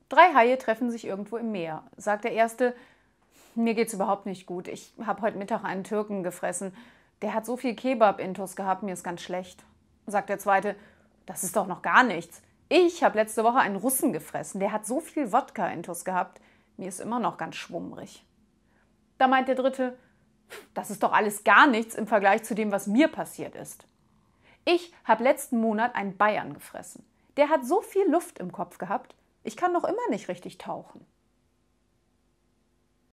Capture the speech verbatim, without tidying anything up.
Drei Haie treffen sich irgendwo im Meer. Sagt der erste: Mir geht's überhaupt nicht gut. Ich habe heute Mittag einen Türken gefressen. Der hat so viel Kebab-Intus gehabt, mir ist ganz schlecht. Sagt der zweite: Das ist doch noch gar nichts. Ich habe letzte Woche einen Russen gefressen. Der hat so viel Wodka-Intus gehabt, mir ist immer noch ganz schwummrig. Da meint der dritte: Das ist doch alles gar nichts im Vergleich zu dem, was mir passiert ist. Ich habe letzten Monat einen Bayern gefressen. Der hat so viel Luft im Kopf gehabt, ich kann noch immer nicht richtig tauchen.